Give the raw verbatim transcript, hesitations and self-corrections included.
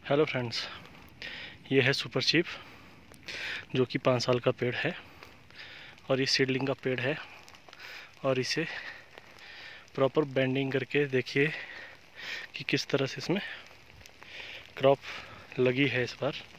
Hello friends, ये है super chief जो कि पाँच साल का पेड़ है और ये सीडलिंग का पेड़ है। और इसे प्रॉपर बेंडिंग करके देखिए कि किस तरह से इसमें क्रॉप लगी है इस बार।